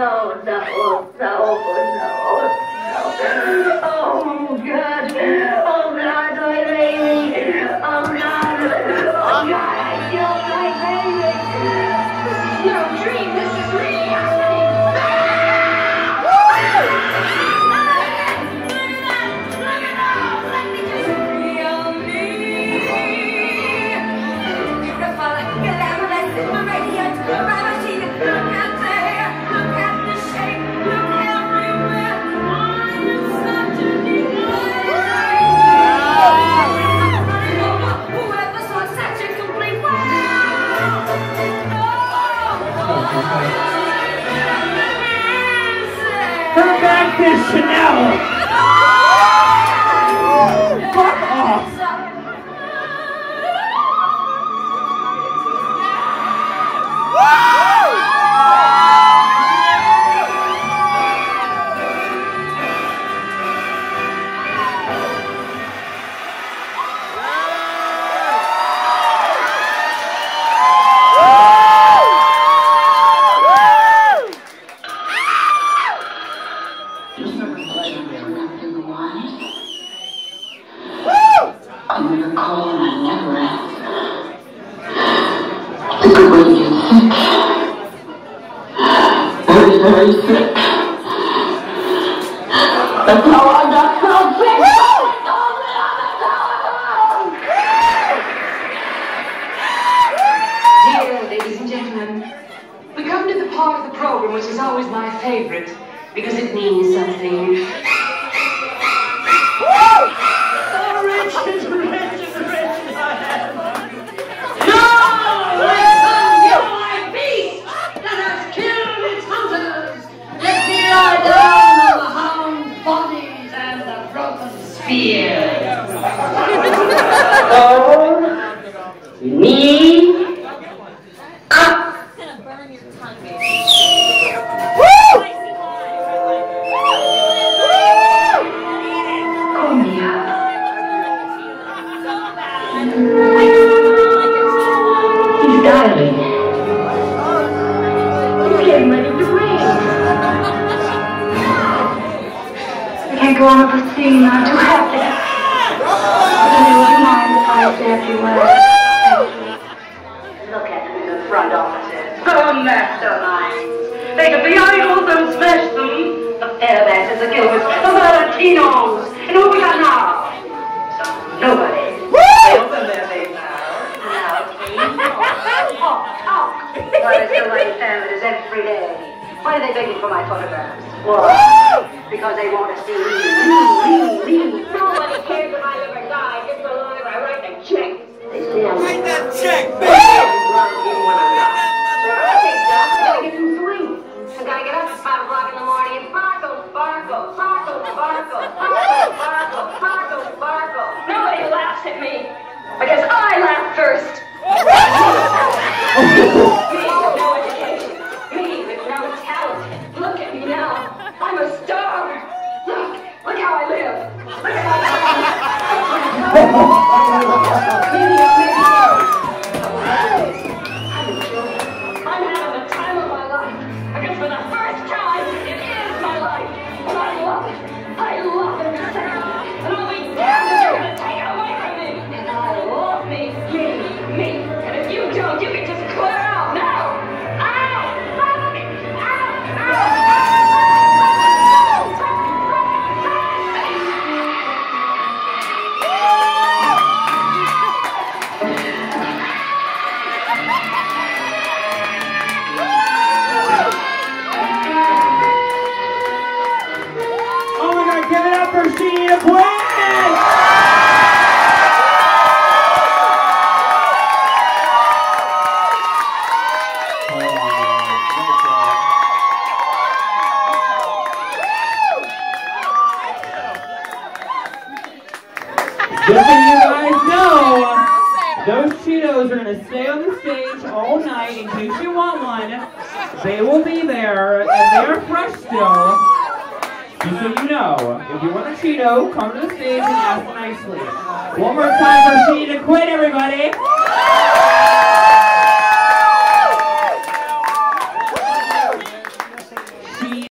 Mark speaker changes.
Speaker 1: Chanel! Fuck off!
Speaker 2: Very sick. That's how I got so sick.
Speaker 3: Dear ladies and gentlemen, we come to the part of the program which is always my favorite because it means something.
Speaker 4: Go on with the scene, I'm too happy. Would you mind if I step you away?
Speaker 5: Look at them in the front offices. Oh, masterminds. They could be idols and smash them. The Fairbanks, the Gilberts, the Valentinos. And who we got now? Nobody. They open their big mouths. Now, please. Talk. Why, there's so many families every day. Why are they begging for my photographs? Why? Because they want to see me. Nobody cares if I live or die, just so long as I write the check. They say I'm...
Speaker 6: Write that check,
Speaker 5: baby! I think so. I gotta get some sleep. I gotta get up at 5 o'clock in the morning and sparkle. Nobody laughs at me. Because I laugh first. Me with no education. Me with no talent. Look at me now. I'm a star. Look how I live. Look at how I I'm having the time of my life. Because for the first time, it is my life. And I love it. I love it. And I'll be damned if you're going to take it away from me. And I love me. And if you don't, you can just clear out now.
Speaker 1: Just so you guys know, those Cheetos are going to stay on the stage all night in case you want one. They will be there, and they are fresh still. Just so you know, if you want a Cheeto, come to the stage and ask nicely. One more time for Sheedy to quit, everybody.